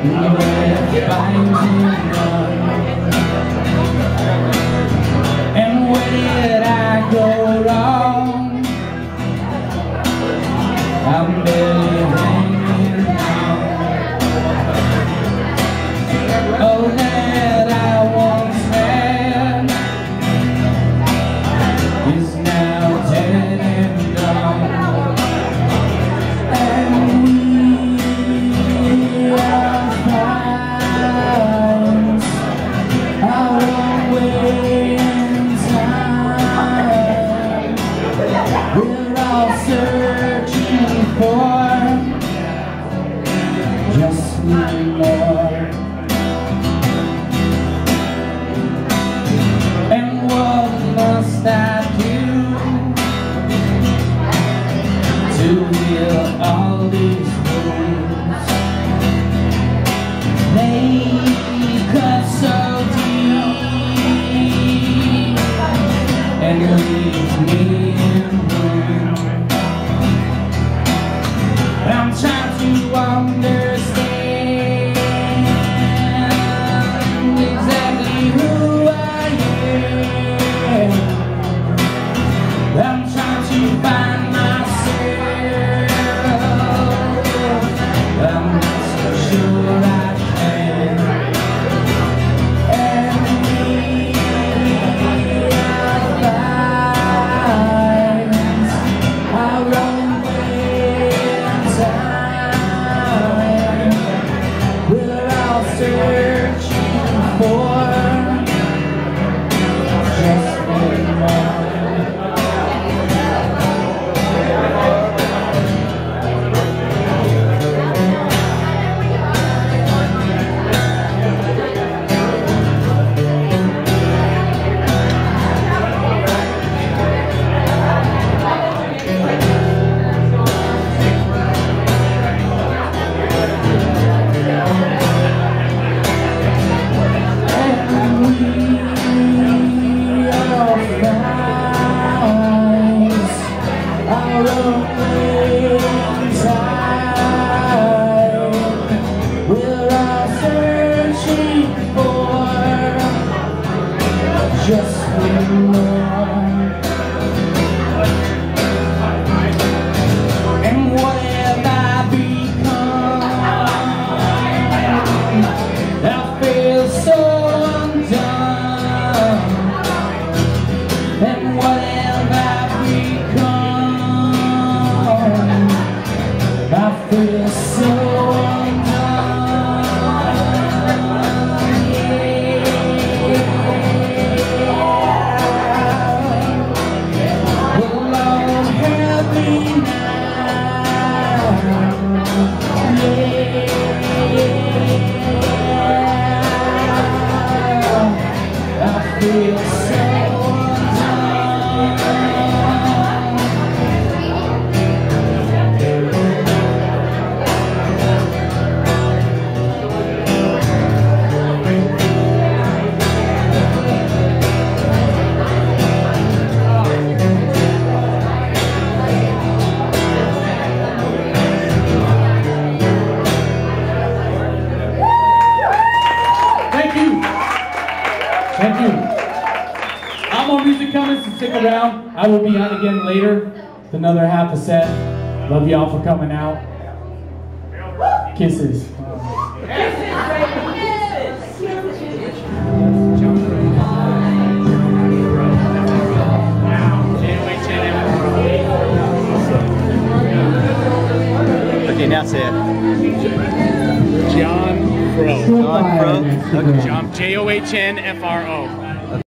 And where did I go wrong? I'm barely hanging on. Oh, that I once had is now dead and gone. And we are friends, our own way in time. We're all searching for just one more. And what must I do to heal all these wounds? They cut so deep and leave me in ruin. I'm trying to understand exactly who I am. I'm trying to find myself. I'm not so sure I can. And we are friends, our own way in time. We're all searching for just one more. Just one more. And what have I become? I feel so undone. And what have I become? I feel so undone. I feel so Thank you. I'm more music coming, so stick around. I will be on again later with another half a set. Love y'all for coming out. Kisses. Okay, now say it. John Fro. John Fro. John, John, Fro.